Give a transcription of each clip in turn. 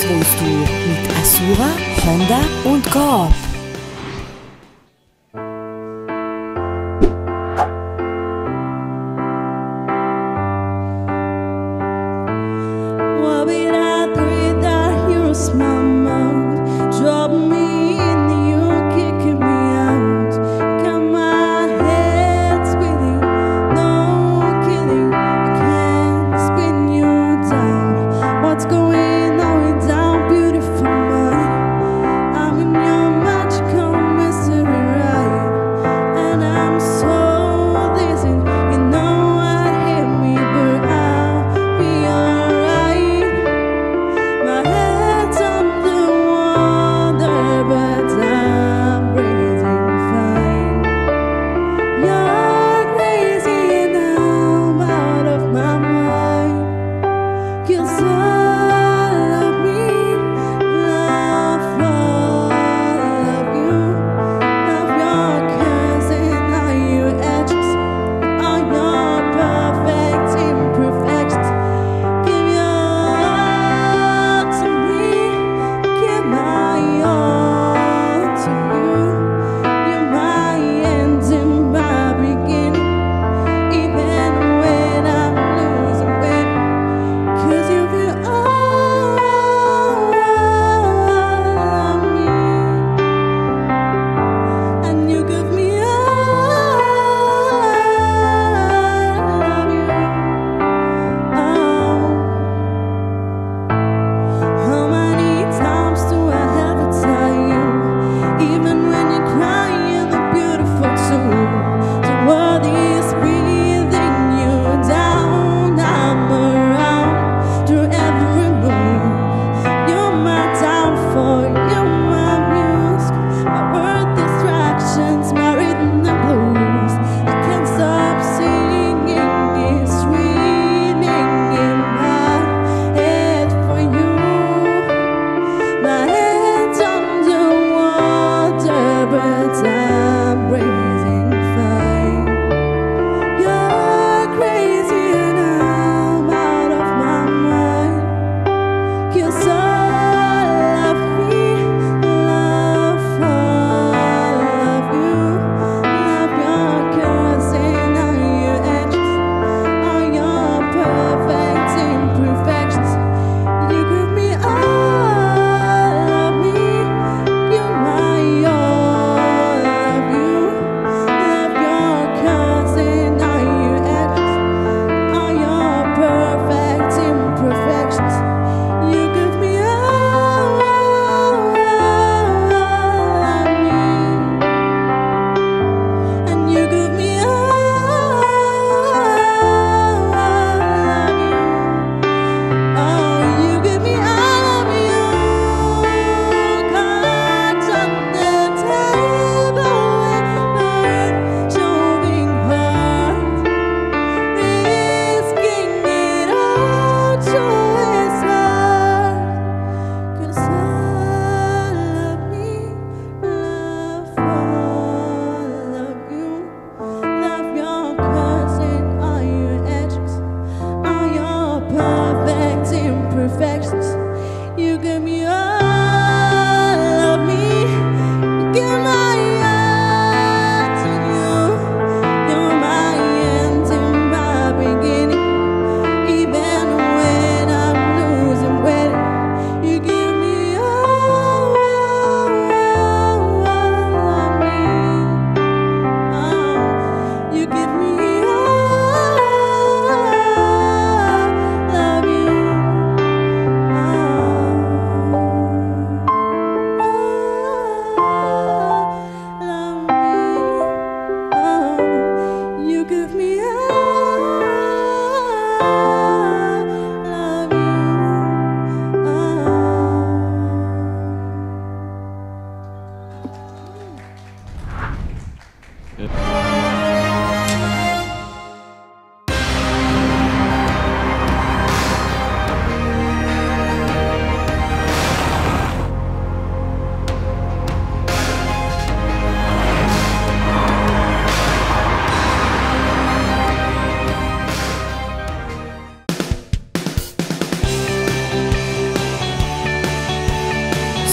Auswohnstour mit Asura, Honda und Coop. What would I do without your small mouth? Drop me in, you kicking me out. Got my head spinning, no kidding. I can't spin you down. What's going on without beautiful mind? I'm in your magical mystery ride, and I'm so dizzy. You know what hit me, but I'll be alright. My head's on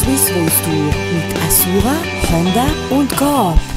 Swiss Voice Tour mit Asura, Honda und Coop.